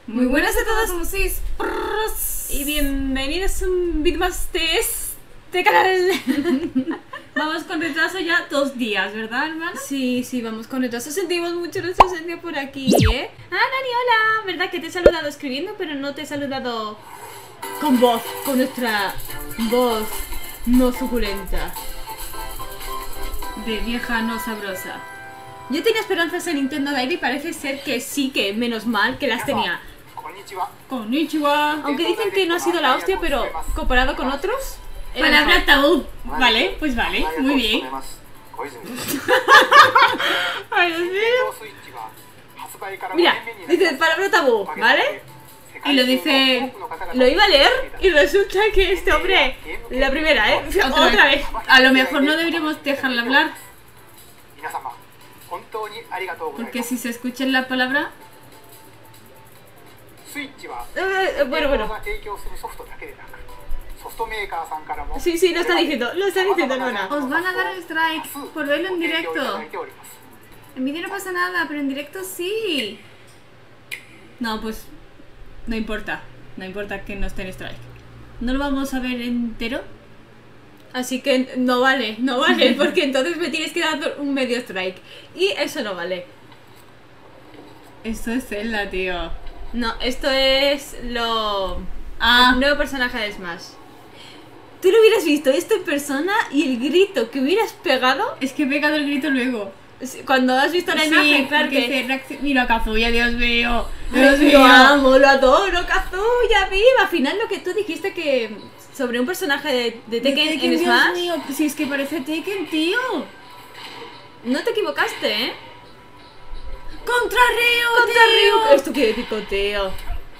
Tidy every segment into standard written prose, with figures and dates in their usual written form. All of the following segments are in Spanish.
Muy buenas a todos, somos Sis y bienvenidos a un vídeo más de este canal. Vamos con retraso ya 2 días, ¿verdad, hermano? Sí, vamos con retraso. Sentimos mucho nuestra ausencia por aquí, ¿eh? Ah, Dani, hola. ¿Verdad que te he saludado escribiendo, pero no te he saludado con voz, con nuestra voz no suculenta, de vieja no sabrosa? Yo tenía esperanzas en Nintendo Direct y parece ser que sí, que menos mal que las tenía. Konnichiwa. Aunque dicen que no ha sido la hostia, pero comparado con otros... Palabra tabú. Vale, pues vale, muy bien. Ay, Dios mío. Mira, dice palabra tabú, ¿vale? Y lo dice... Lo iba a leer y resulta que este hombre... La primera, ¿eh? Otra vez. A lo mejor no deberíamos dejarle hablar, porque si se escucha en la palabra... bueno. Sí, lo está diciendo, hermana. Os van a dar el strike por verlo en directo. En vídeo no pasa nada, pero en directo sí. No, pues no importa que no esté en strike. No lo vamos a ver entero, así que no vale, porque entonces me tienes que dar un medio strike y eso no vale. Esto es Zelda, tío. No, esto es el nuevo personaje de Smash. Tú lo hubieras visto esto en persona y el grito que hubieras pegado. Es que he pegado el grito luego. Cuando has visto la imagen, claro que... Mira a Kazuya, Dios mío. Lo amo, lo adoro, Kazuya, viva. Al final lo que tú dijiste que... Sobre un personaje de Tekken en Smash. Dios mío, si es que parece Tekken, tío. No te equivocaste, ¿eh? ¡Contra Ryu! ¿Esto quiere decir picoteo?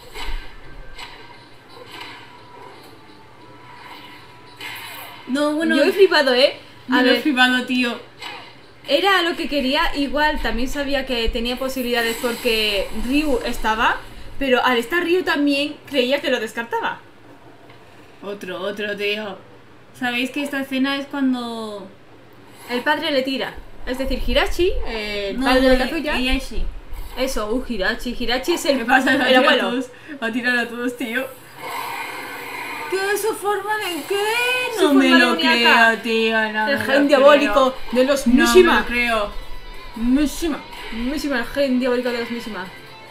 No, bueno... Yo he flipado, ¿eh? Yo he flipado, tío. Era lo que quería, igual también sabía que tenía posibilidades porque Ryu estaba, pero al estar Ryu también creía que lo descartaba. Otro, tío. ¿Sabéis que esta escena es cuando el padre le tira? Es decir, Hirachi, el padre de Kazuya. Hiyashi. Eso, Hirachi. Hirachi es el abuelo. Va a tirar a todos, tío. ¿Qué es su forma de qué? No me lo creo, tío. El gen diabólico de los Mishima. No me lo creo. Mishima, el gen diabólico de los Mishima.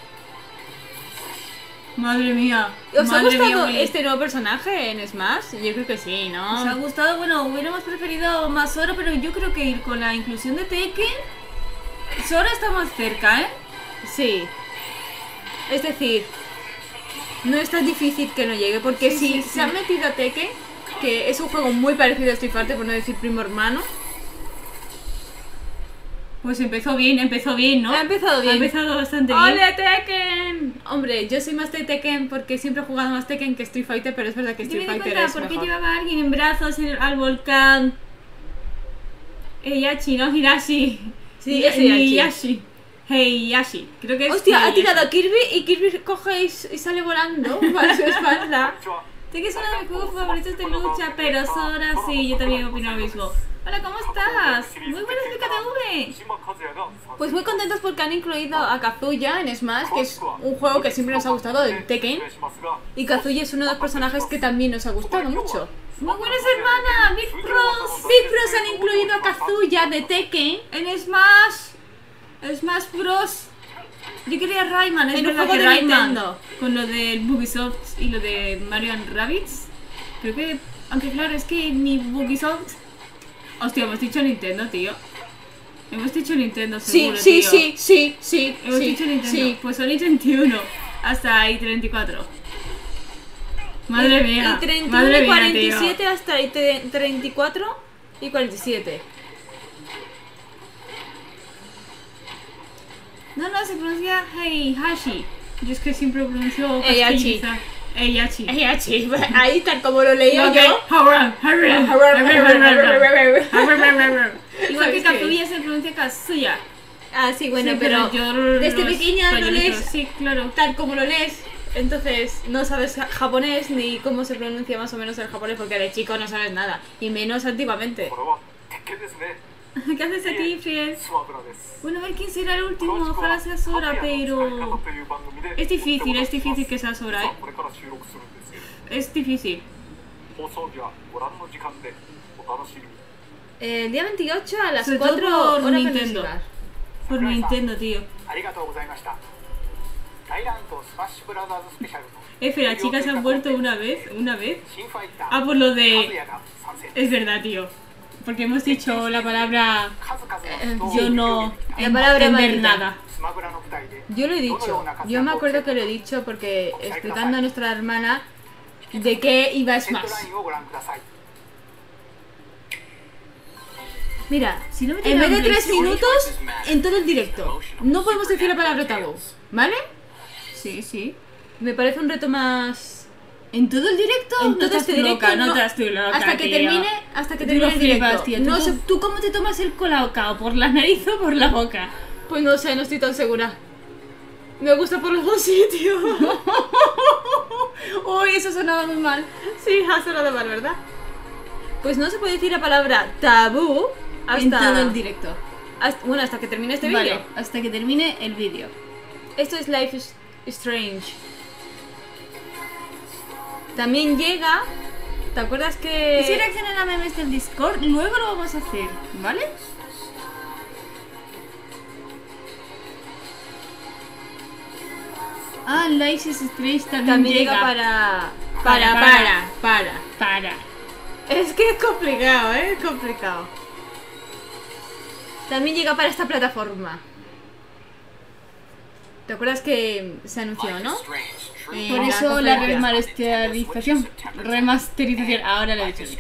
Madre mía. ¿Os ha gustado este nuevo personaje en Smash? Yo creo que sí, ¿no? ¿Os ha gustado? Bueno, hubiéramos preferido más Sora, pero yo creo que ir con la inclusión de Tekken, Sora está más cerca, ¿eh? Sí. Es decir, no es tan difícil que no llegue, porque si se han metido a Tekken, que es un juego muy parecido a Street Fighter, por no decir primo hermano, pues empezó bien, ¿no? Ha empezado bastante bien. ¡Ole, Tekken! Hombre, yo soy más de Tekken porque siempre he jugado más Tekken que Street Fighter, pero es verdad que Street Fighter es mejor. ¿Por qué llevaba a alguien en brazos al volcán? Heihachi, ¿no? Hirashi. Sí, es Heihachi. Heihachi. Creo que es... Hostia, ha tirado a Kirby y Kirby coge y sale volando para su espalda. Tekken es uno de mis juegos favoritos de lucha, pero Sora sí, yo también opino lo mismo. Hola, ¿cómo estás? Muy buenas, BKTV. Pues muy contentos porque han incluido a Kazuya en Smash, que es un juego que siempre nos ha gustado, el Tekken. Y Kazuya es uno de los personajes que también nos ha gustado mucho. Muy buenas, hermana. Big Bros han incluido a Kazuya de Tekken en Smash Bros. Yo quería Rayman, es verdad que Rayman, con lo del Bugisoft y lo de Mario & Rabbids. Creo que, aunque claro, es que ni Bugisoft... Hostia, hemos dicho Nintendo, tío. Hemos dicho Nintendo, seguro, tío. Sí. Hemos dicho Nintendo. Sí. Pues son i31 hasta i34. Madre mía. I31 y 47 tío. Hasta i34 y 47. No, se pronuncia Heihachi. Yo es que siempre pronuncio Heihachi. Ahí tal como lo leía yo. Igual que Kazuya se pronuncia Kazuya. Ah, sí, bueno, sí, pero yo desde pequeña lo lees, sí, claro, tal como lo lees. Entonces no sabes japonés ni cómo se pronuncia más o menos el japonés, porque de chico no sabes nada, y menos antiguamente. ¿Qué haces aquí, Friel? Bueno, a ver quién será el último. Ojalá sea Sora, pero... Es difícil que sea Sora, ¿eh? Es difícil. El día 28 a las Sobre 4 todo por horas Nintendo. Por Nintendo, tío. Pero las chicas han vuelto una vez. Ah, por lo de... Es verdad, tío. Porque hemos dicho la palabra... yo no... La palabra entender maldita. nada. Yo lo he dicho. Yo me acuerdo que lo he dicho porque explicando a nuestra hermana de qué iba Smash. Mira, Si no me en vez de tiran 3 minutos, en todo el directo. No podemos decir la palabra tabú, ¿vale? Sí. Me parece un reto más... ¿En todo el directo? En No todo estás este tú directo, loca, no no. estás tú loca, Hasta que tío. termine el directo. Tío. No sé, ¿Tú cómo te tomas el colacao? ¿Por la nariz o por la boca? pues no sé, no estoy tan segura. Me gusta por los dos sitios. Uy, eso sonaba muy mal. Sí, ha sonado mal, ¿verdad? Pues no se puede decir la palabra tabú hasta... En todo el directo. Bueno, hasta que termine este vídeo. Vale, hasta que termine el vídeo. Esto es Life is Strange. También llega... ¿Te acuerdas que...? Y si reaccionan a memes del Discord, luego lo vamos a hacer, ¿vale? Ah, Life is Strange También llega para... Es que es complicado, ¿eh? Es complicado. También llega para esta plataforma. ¿Te acuerdas que se anunció, no? Por eso la remasterización. Ahora lo he dicho.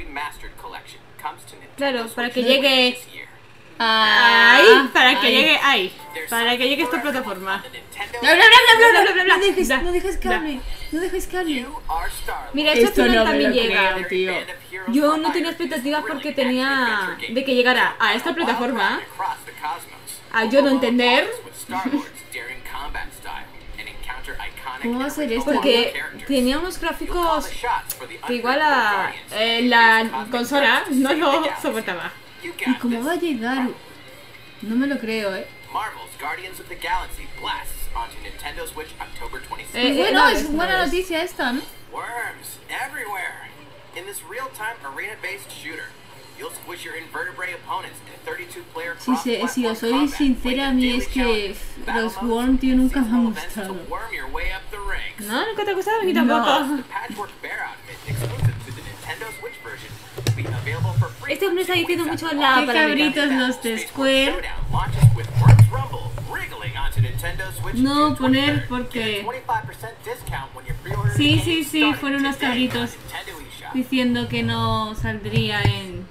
Claro, para que llegue Ahí, para que llegue a esta plataforma. No dejes cable. Mira, esto Esto al final no me también lo llega. creo, tío. Yo no tenía expectativas porque tenía de que llegara a esta plataforma, a yo no entender, ¿Cómo va a ser esto? porque tenía unos gráficos que igual a la consola no lo soportaba. ¿Y cómo va a llegar? No me lo creo, Bueno, es buena noticia esta, ¿no? Si os soy sincera, a mí es que los Worm, tío, nunca me han gustado. No, nunca te ha gustado, ni tampoco. Este hombre está diciendo mucho la Qué palabrita. cabritos los de Square. No poner porque... Sí, fueron unos cabritos diciendo que no saldría en...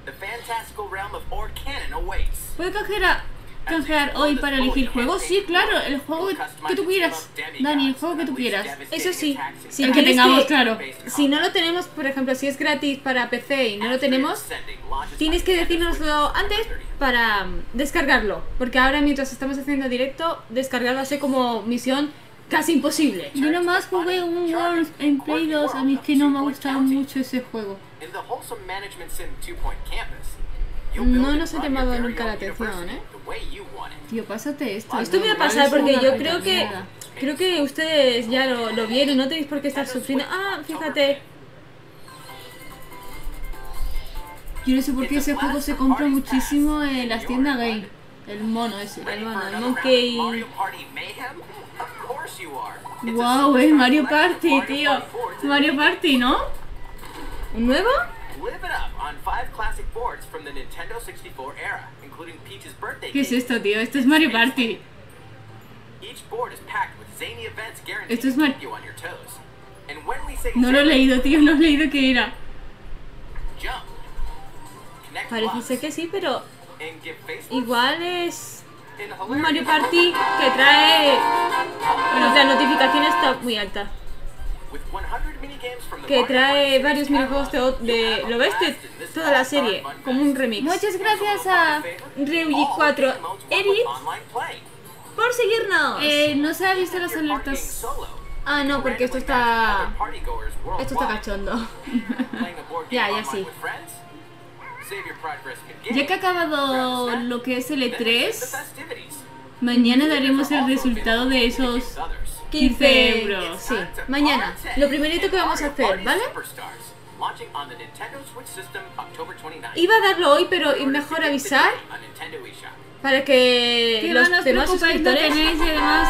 ¿Puedo canjear hoy para elegir juego? Sí, claro, el juego que tú quieras. Dani, el juego que tú quieras. Eso sí, si El que quieres tengamos, claro. Si no lo tenemos, por ejemplo, si es gratis para PC y no lo tenemos, tienes que decírnoslo antes para descargarlo. Porque ahora mientras estamos haciendo directo, descargarlo hace como misión casi imposible. Yo nomás jugué un Worms en Play 2, a mí es que no me ha gustado mucho ese juego. No nos he llamado nunca la atención, ¿eh? Tío, pásate esto. Esto me va a pasar porque yo creo que ustedes ya lo vieron, no tenéis por qué estar sufriendo. Ah, fíjate. Yo no sé por qué ese juego se compra muchísimo en las tiendas gay. El mono ese. El Monkey. Wow, Mario Party, tío. Mario Party, ¿no? ¿Un nuevo? ¿Qué es esto, tío? Esto es Mario Party. Esto es Mario... No lo he leído, tío, no he leído qué era. Parece ser que sí, pero igual es un Mario Party que trae... Bueno, la notificación está muy alta. Que trae varios minijuegos de ¿lo ves? De toda la serie, como un remix. Muchas gracias a Ryuji4 Edit por seguirnos. No se ha visto las alertas. Ah, no, porque esto está cachondo. Ya sí. Ya que ha acabado lo que es el E3, mañana daremos el resultado de esos 15 euros. Sí, mañana. Lo primerito que vamos a hacer, ¿vale? Iba a darlo hoy, pero mejor avisar para que los demás suscriptores tenéis y además...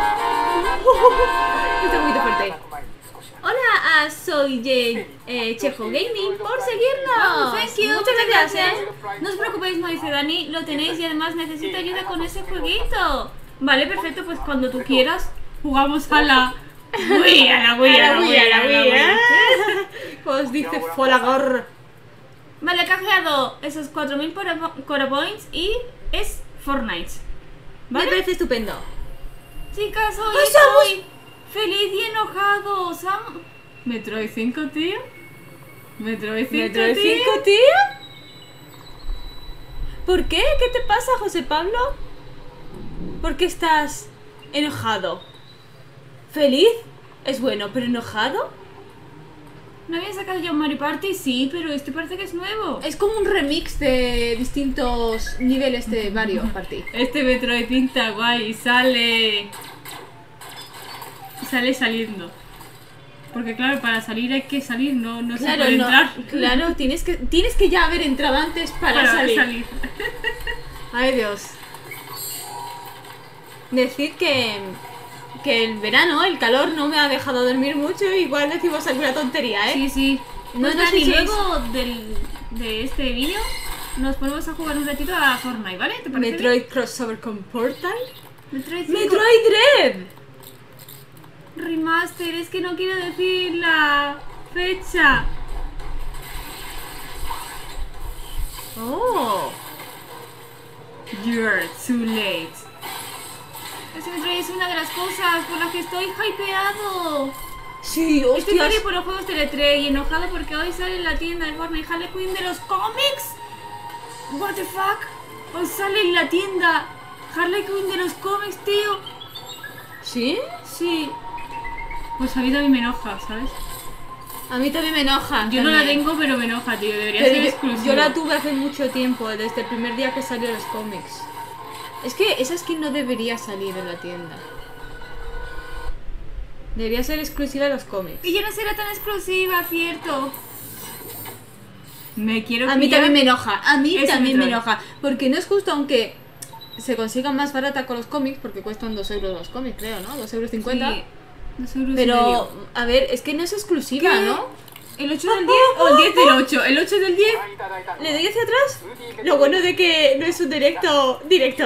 Está muy fuerte. Hola, soy Chejo Gaming por seguirnos. Muchas gracias. No os preocupéis, no dice Dani, lo tenéis y además necesito ayuda con ese jueguito. Vale, perfecto, pues cuando tú quieras jugamos a la Wii, a la Wii. Os dice Folagor. Vale, he canjeado esos 4000 Cora Points y es Fortnite. ¿Vale? Me parece estupendo. Chicas, hoy estoy feliz y enojado. Metroid 5, tío. Metroid 5, tío. ¿Por qué? ¿Qué te pasa, José Pablo? ¿Por qué estás enojado? ¿Feliz? Es bueno, pero enojado. ¿No había sacado ya un Mario Party? Sí, pero este parece que es nuevo. Es como un remix de distintos niveles de Mario Party. Este Metroid pinta guay y sale saliendo. Porque claro, para salir hay que salir, no se puede entrar. Claro, tienes que ya haber entrado antes para salir. Ay, Dios. Decir que el verano, el calor no me ha dejado dormir mucho, igual decimos alguna tontería, ¿eh? Sí. No, y luego de este vídeo nos ponemos a jugar un ratito a Fortnite, ¿vale? ¿Te parece? Metroid crossover con Portal. Metroid Dread. Remaster, es que no quiero decir la fecha. Oh. You're too late. Este Metroid es una de las cosas por las que estoy hypeado. Sí, hostias. Estoy feliz por los juegos de E3 y enojado porque hoy sale en la tienda de Fortnite Harley Quinn de los cómics. What the fuck? Hoy sale en la tienda Harley Quinn de los cómics, tío. ¿Sí? Sí. Pues a mí también me enoja, ¿sabes? A mí también me enoja. Yo no la tengo, pero me enoja, tío. Debería ser exclusiva. Yo la tuve hace mucho tiempo, desde el primer día que salió los cómics. Es que esa skin no debería salir en la tienda. Debería ser exclusiva de los cómics. Y ya no será tan exclusiva, cierto. Me quiero A mí también me enoja. A mí también me enoja. Porque no es justo, aunque se consiga más barata con los cómics, porque cuestan 2 euros los cómics, creo, ¿no? 2,50 euros. Sí, 2 euros. Pero, a ver, es que no es exclusiva, ¿qué? ¿No? ¿El 8 del 10 o el 10 del 8? ¿El 8 del 10? ¿Le doy hacia atrás? Lo bueno de que no es un directo. El 8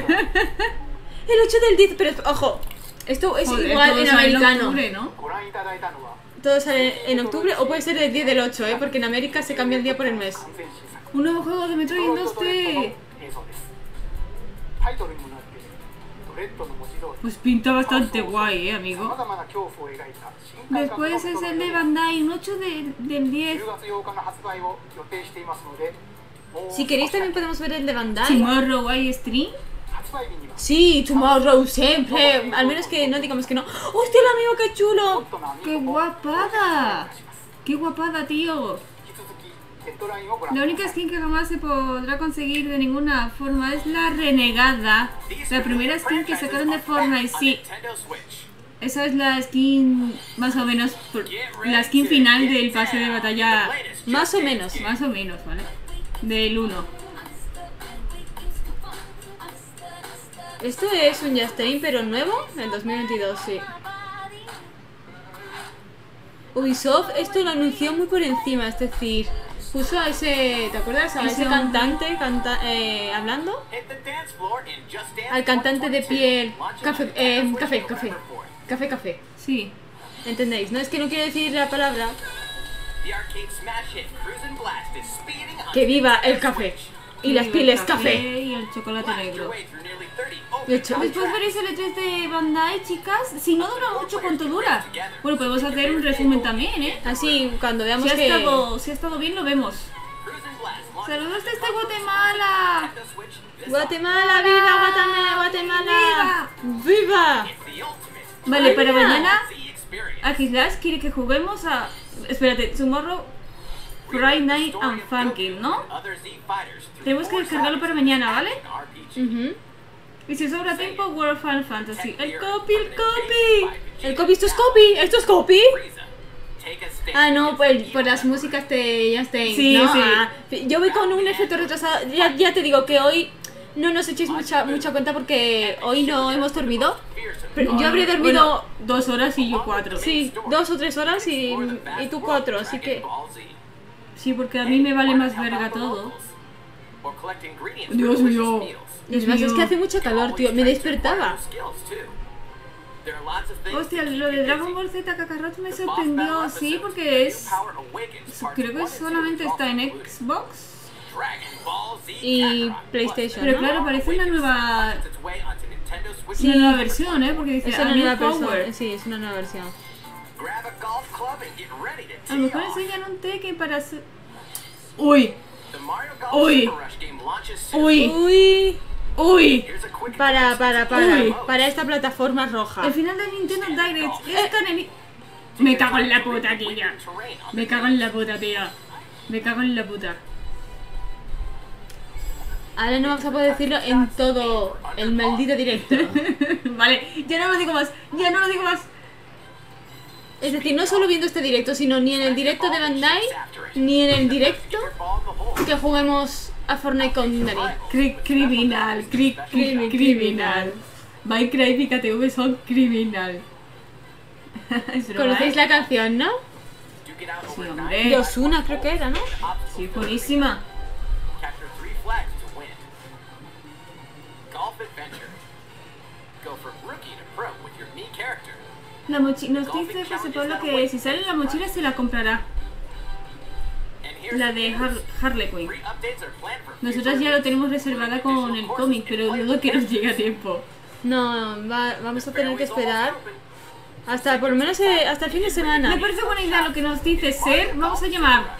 del 10, pero ojo, esto es igual en americano. En octubre, ¿no? Todo sale en octubre o puede ser el 10 del 8, porque en América se cambia el día por el mes. Un nuevo juego de Metroid en 2D. Pues pinta bastante guay, amigo. Después es el de Bandai, un 8 del 10. Si queréis también podemos ver el de Bandai. Tomorrow hay stream. Sí, Tomorrow siempre. Al menos que no digamos que no. ¡Hostia, el amigo, qué chulo! ¡Qué guapada! ¡Qué guapada, tío! La única skin que jamás se podrá conseguir de ninguna forma es la renegada. La primera skin que sacaron de Fortnite, sí. Esa es la skin, más o menos, la skin final del pase de batalla. Más o menos, ¿vale? Del 1. Esto es un Just Dance, pero nuevo, en 2022, sí. Ubisoft esto lo anunció muy por encima, es decir, puso a ese, ¿te acuerdas? A ese cantante hablando. Al cantante de piel, café. Sí. ¿Entendéis? No es que no quiero decir la palabra. Que viva el café. Y las pieles café. Y el chocolate negro. Después veréis el E3 de Bandai, chicas. Si no dura mucho, ¿cuánto dura? Bueno, podemos hacer un resumen también, ¿eh? Así, cuando veamos si ha estado bien, lo vemos. ¡Saludos desde Guatemala! ¡Guatemala, viva Guatemala! ¡Viva! Vale, para mañana, Akislash quiere que juguemos a... Espérate, Tomorrow Friday Night and Funky, ¿no? Tenemos que descargarlo para mañana, ¿vale? Y si sobra tiempo, World of Final Fantasy. ¡El copy, el copy! El copy, esto es copy, esto es copy. Ah, no, pues las músicas ya estén. Sí, ¿no? sí. Ah, yo voy con un efecto retrasado. Ya te digo que hoy no nos echéis mucha cuenta porque hoy no hemos dormido. Pero yo habré dormido 2 horas y yo 4. Sí, 2 o 3 horas y tú 4, así que... Sí, porque a mí me vale más verga todo. Dios mío. Es más, es que hace mucho calor, tío. Me despertaba. Hostia, lo de Dragon Ball Z Kakarot me sorprendió, sí, porque creo que solamente está en Xbox Y PlayStation, pero ¿no? claro, parece una nueva Sí, una nueva versión, porque dice es una A New nueva Power. versión. Sí, es una nueva versión. A lo mejor enseñan un Tekken para hacer... Uy, uy, uy, Uy, uy. para esta plataforma roja. El final de Nintendo Direct es tan Me cago en la puta, tía. Me cago en la puta, tía. Me cago en la puta. Ahora no vamos a poder decirlo en todo el maldito directo. Vale, ya no lo digo más. Ya no lo digo más. Es decir, no solo viendo este directo, sino ni en el directo de Bandai, ni en el directo que juguemos a Fortnite con Dani. Criminal, criminal. Minecraft y KTV son criminal. Es broma, ¿Conocéis la canción, no? Sí, hombre. De Ozuna creo que era, ¿no? Sí, buenísima. La mochila nos dice José Pablo que si sale la mochila se la comprará. La de Harley Quinn. Nosotras ya lo tenemos reservada con el cómic, pero dudo que nos llegue a tiempo. No, vamos a tener que esperar hasta por lo menos hasta el fin de semana. Me parece buena idea lo que nos dice Ser. Vamos a llamar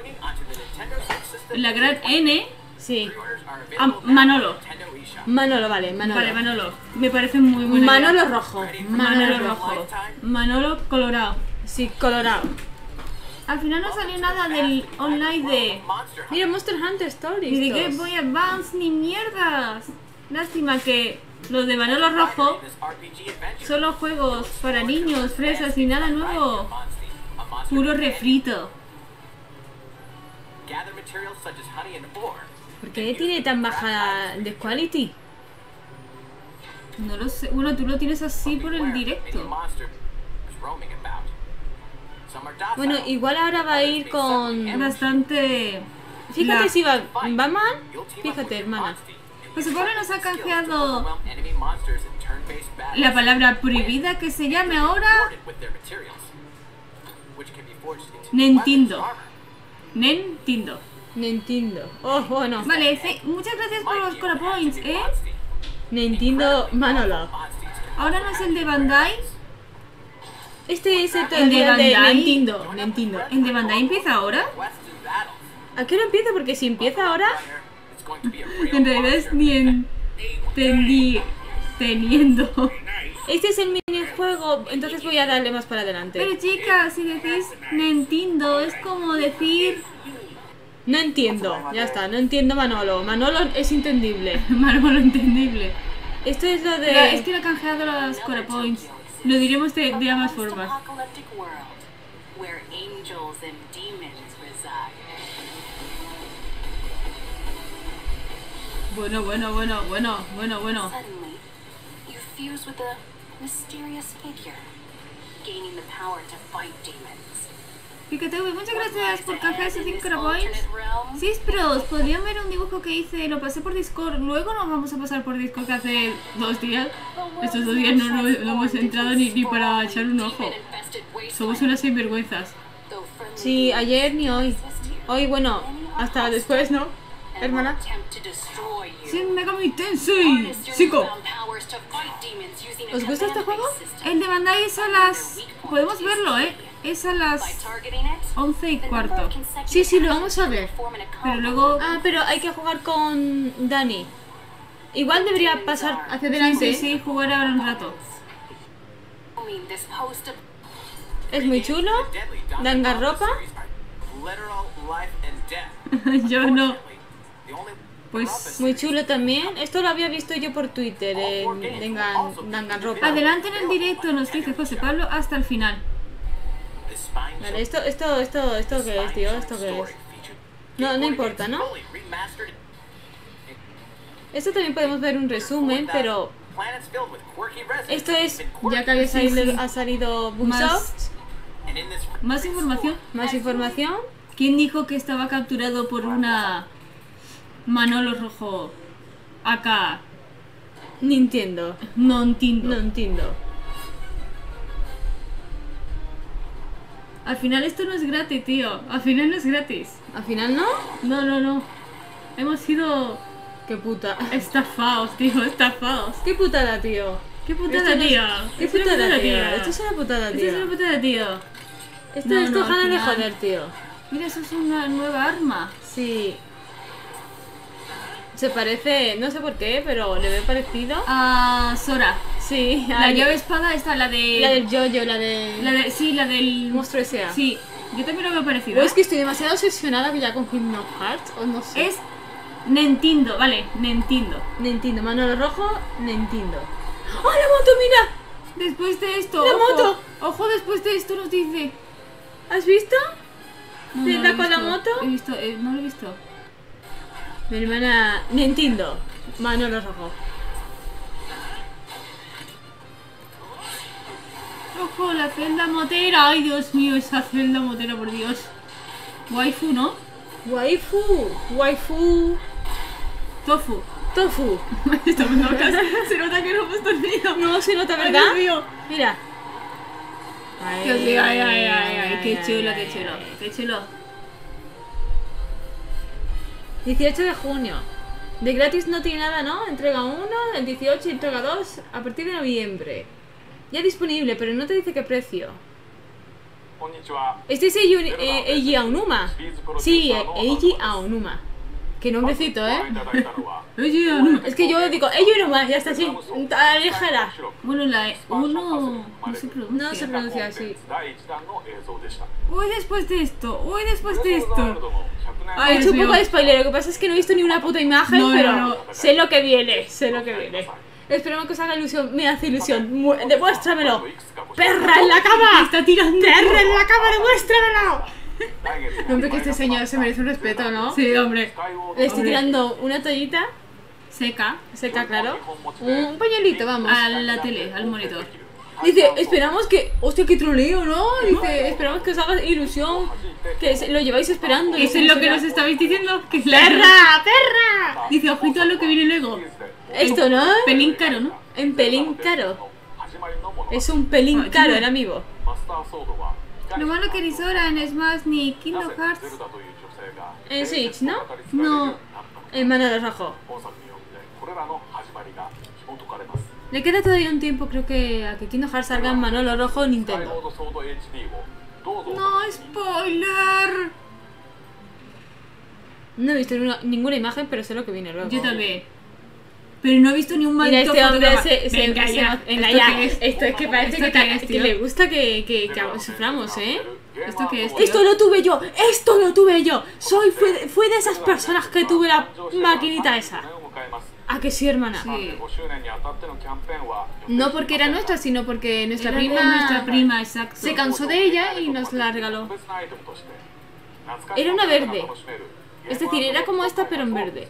la gran N. Sí. A Manolo. Manolo, vale, Manolo. Vale, Manolo. Me parece muy buena Manolo idea. rojo. Manolo rojo. Manolo colorado. Sí, colorado. Al final no salió nada del online de... Mira, Monster Hunter Stories. Ni de Game Boy Advance ni mierdas. Lástima que los de Manolo rojo solo juegos para niños, fresas y nada nuevo. Puro refrito. ¿Por qué tiene tan baja de quality? No lo sé. Bueno, tú lo tienes así por el directo. Bueno, igual ahora va a ir con... Bastante... Fíjate si va mal. Fíjate, hermana. Pues supongo que nos ha canjeado la palabra prohibida que se llame ahora Nintendo. Nintendo. Nintendo. Oh, bueno. Vale, muchas gracias por los Cora Points, Nintendo Manolo. Ahora no es el de Bandai. Este es el de Bandai. Nintendo. ¿El de Bandai empieza ahora? ¿A qué hora empieza? Porque si empieza ahora... En realidad es ni teniendo. Este es el minijuego, entonces voy a darle más para adelante. Pero chicas, si decís Nintendo es como decir... No entiendo, ya está, no entiendo Manolo. Manolo es entendible. Manolo entendible. Esto es lo de... Pero es que lo he canjeado las Cora Points. Lo diríamos de ambas formas. Bueno. Fíjate, muchas gracias por canjear esos 5 Points. Sí, pero podrían ver un dibujo que hice, lo pasé por Discord. Luego nos vamos a pasar por Discord que hace 2 días. Estos 2 días no hemos entrado ni para echar un ojo. Somos unas sinvergüenzas. Sí, ayer ni hoy. Hoy, bueno, hasta después, ¿no? Hermana. Shin Megami Tensei 5. ¿Os gusta este juego? El de Bandai es a las... Podemos verlo, es a las 11:15. Sí, lo vamos a ver. Pero luego... Ah, pero hay que jugar con Dani. Igual debería pasar hacia adelante. Sí, jugar ahora un rato. Es muy chulo. Dan ropa. Yo no. Pues muy chulo también. Esto lo había visto yo por Twitter en Danganronpa. Adelante en el directo, nos dice José Pablo, hasta el final. Vale, esto qué es, tío, esto qué es. No importa, ¿no? Esto también podemos ver un resumen, pero esto es ya que ha salido Ubisoft. Más información. Más información. ¿Quién dijo que estaba capturado por una Manolo Rojo acá? Nintendo. No entiendo. No entiendo. Al final esto no es gratis, tío. Al final no es gratis. ¿Al final no? No. Hemos sido... Qué puta. Estafados, tío, estafados. Qué putada, tío. Qué putada, tío. Qué putada, tío. Esto es una putada, tío. Esto es una putada, tío. Esto ganas de joder, tío. Mira, eso es una nueva arma. Sí. Se parece, no sé por qué, pero le veo parecido a Sora. Sí. La llave espada esta, la del Jojo, sí, la del monstruo S.A. Sí, yo también lo veo parecido. O es que estoy demasiado obsesionada ya con Kingdom Hearts, o no sé. Es Nintendo, vale, Nintendo. Nintendo, Manolo Rojo, Nintendo. ¡Oh, la moto, mira! Después de esto, ¡la moto! Ojo, después de esto nos dice... ¿Has visto? No, ¿Te da con la moto? He visto, no lo he visto. Mi hermana... Nintendo, Manolo Rojo. Ojo, la celda motera. Ay, Dios mío, esa celda motera, por Dios. Waifu, ¿no? Waifu. Tofu. Estamos locas. Se nota que no hemos dormido. No, se nota, ¿verdad? Ay, Dios mío. Mira. Dios mío, ay, qué chulo. 18 de junio. De gratis no tiene nada, ¿no? Entrega 1, el 18 y entrega 2 a partir de noviembre. Ya disponible, pero no te dice qué precio. Este es Eiji Aonuma. Sí, Eiji Aonuma. Qué nombrecito, ¿eh? Eiji Aonuma. Es que yo digo Eiji Aonuma, ya está así. Alejara. Bueno, la uno no se pronuncia así. Hoy después de esto. He hecho un poco de spoiler, lo que pasa es que no he visto ni una puta imagen, pero sé lo que viene, Esperemos que os haga ilusión, me hace ilusión. Demuéstramelo. ¡Perra en la cama! ¡Está tirando! ¡Perra en la cama, demuéstramelo! Hombre, que este señor se merece un respeto, ¿no? Sí, hombre. Le estoy tirando una toallita. Seca, claro. Un pañuelito, vamos. A la tele, al monitor. Dice, esperamos que... Hostia, qué troleo, ¿no? Dice, esperamos que os haga ilusión. Que lo lleváis esperando. ¿Eso es lo que nos estabais diciendo? Que ¡Perra! Dice, ojito a lo que viene luego. Esto, ¿no? Pelín caro, ¿no? En pelín caro. Es un pelín caro el amigo. Lo malo que ni Sora en Smash ni Kingdom Hearts. En Switch, ¿no? No. En Manolo Rojo. Le queda todavía un tiempo, creo que a que Kingdom Hearts salga en Manolo Rojo o Nintendo. No, spoiler. No he visto ninguna imagen, pero sé lo que viene luego. Yo también. Pero no he visto ni un maldito fotograma. Venga ya. Esto es que parece que le gusta que suframos, ¿eh? ¿Esto qué es, tío? Esto lo tuve yo. Fue de esas personas que tuve la maquinita esa. ¿A que sí, hermana? Sí. No porque era nuestra, sino porque nuestra prima, exacto. Se cansó de ella y nos la regaló. Era una verde. Es decir, era como esta, pero en verde.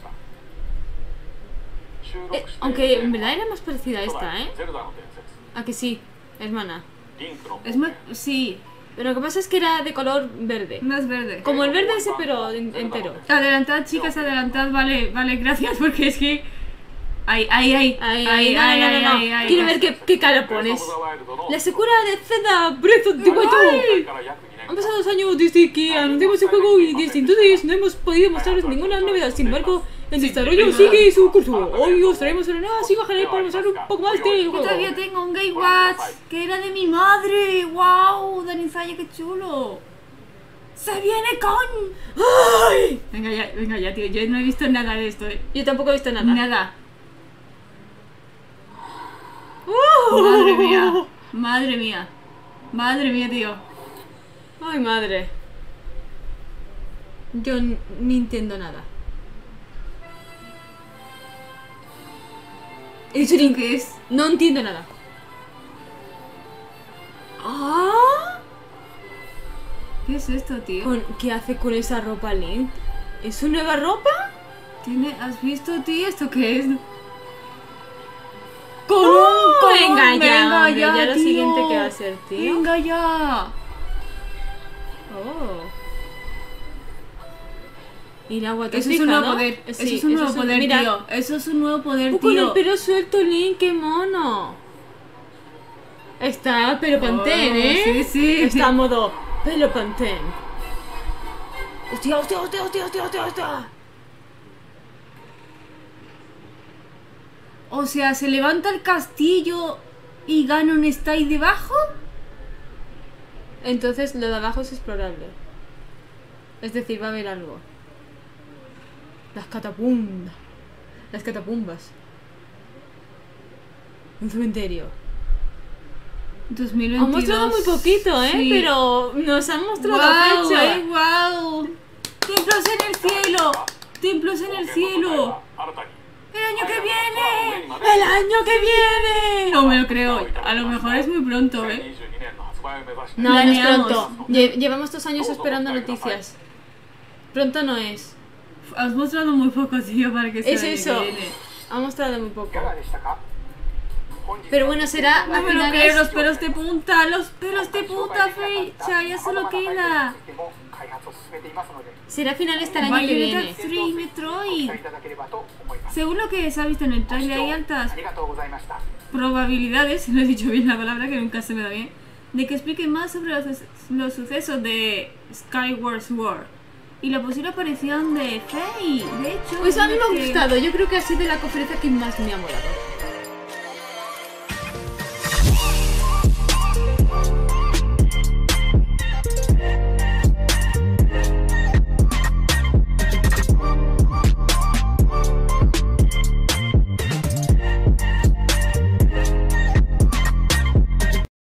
Aunque en verdad era más parecida a esta, ¿eh? ¿A que sí, hermana? Sí. Pero lo que pasa es que era de color verde. Más verde. Como el verde ese, pero entero. Adelantad, chicas, adelantad. Vale, gracias, porque es que... Ay. Quiero ver qué cara pones. La secuela de Zelda Breath of the Wild. Han pasado 2 años desde que anunciamos el juego y desde entonces no hemos podido mostraros ninguna novedad. Sin embargo, el desarrollo sigue su curso. Hoy os traemos una nueva imagen para mostrar un poco más del juego. Yo todavía tengo un Game Watch que era de mi madre. ¡Wow! Danizaya, qué chulo. ¡Se viene con! ¡Ay! Venga ya, tío. Yo no he visto nada de esto. Yo tampoco he visto nada. Nada. Madre mía, tío. Ay, madre. Yo ni entiendo nada. ¿Eso qué es? No entiendo nada. ¡Ah! ¿Qué es esto, tío? ¿Qué hace con esa ropa Link? ¿Es su nueva ropa? ¿Has visto, tío? ¿Esto qué es? Venga ya, lo siguiente que va a ser, tío. Venga ya. Oh. Y el agua Eso es un nuevo poder. Eso es un nuevo poder, tío. Eso es un nuevo poder, tío. Con el pelo suelto, Link, qué mono. Está pelo Pantene, ¿eh? Sí. Está a modo pelo Pantene. ¡Hostia! O sea, ¿se levanta el castillo y Ganon está ahí debajo? Entonces lo de abajo es explorable. Es decir, va a haber algo. Las catacumbas. Un cementerio. 2022. Han mostrado muy poquito, Sí. Pero nos han mostrado la fecha. ¡Wow! ¡Templos en el cielo! ¡Templos en el cielo! ¡El año que viene! ¡El año que viene! No me lo creo. A lo mejor es muy pronto, ¿eh? No es pronto. Llevamos 2 años esperando noticias. Pronto no es. Has mostrado muy poco, tío, para que sea Es el año eso. que viene. Ha mostrado muy poco. Pero bueno, será. No me lo creo, los pelos de punta, fecha, ya solo queda. Será finales del año que viene. Bayonetta 3 Metroid. Según lo que se ha visto en el trailer, hay altas probabilidades, no he dicho bien la palabra que nunca se me da bien, de que expliquen más sobre los sucesos de Skyward Sword y la posible aparición de Faye. De hecho, Pues a mí me ha gustado, yo creo que ha sido la conferencia que más me ha molado.